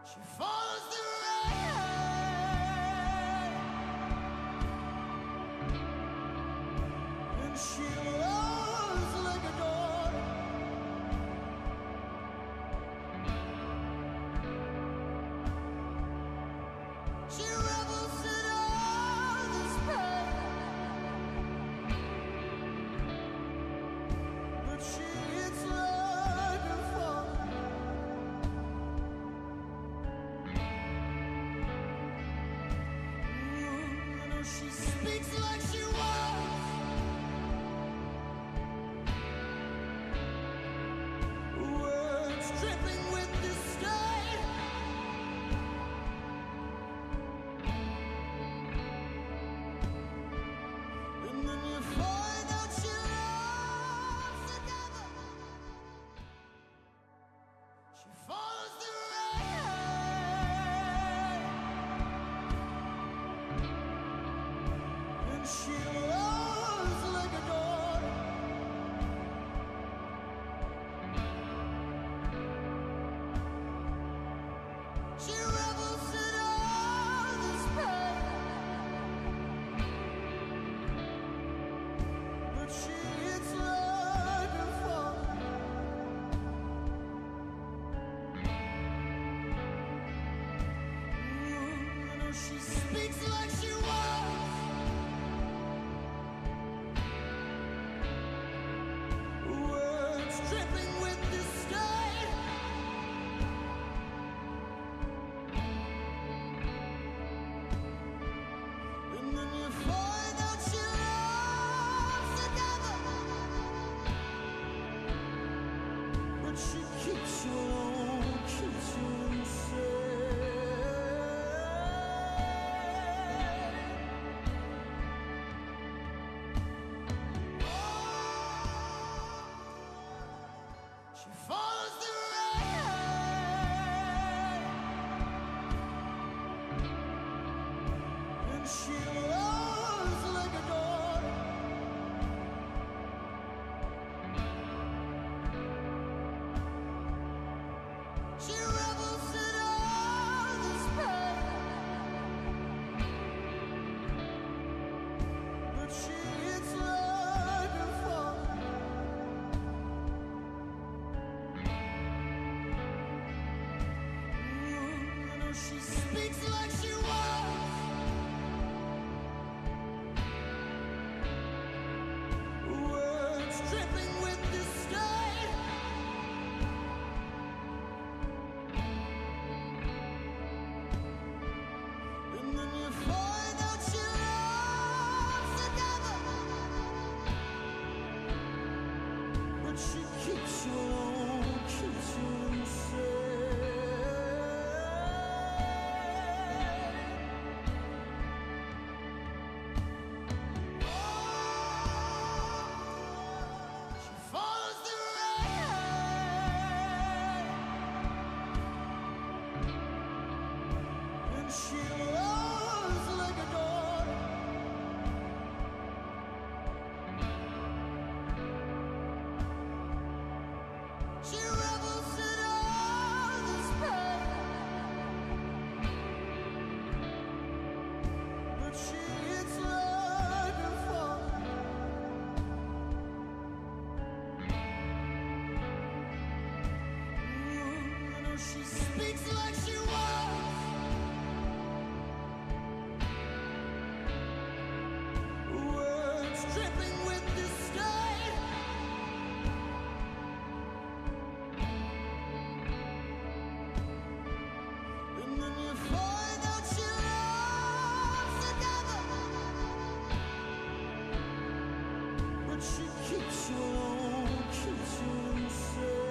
She follows the rain, and she loves like a daughter. She revels in all this pain, but she hits like a father. She speaks like she was. Words dripping with disdain. And then you find out she loves together. She follows the rain. She loves like a daughter. She revels in all this pain, but she hits like a father. She speaks like she was. Words dripping with disdain. And then you find out she loves together, but she keeps you alone, keeps you insane. She follows the rain, and she loves like a daughter. She revels in all this pain, but she hits like a father. She speaks like she was. Words dripping with disdain. And then you find out she loves together, but she keeps you alone, keeps you insane. She follows the rain, and she loves like a daughter. She revels in all this pain, but she hits like a father. She speaks like she was. Words dripping with disdain. And then you find out she loves together, but she keeps you alone, keeps you insane.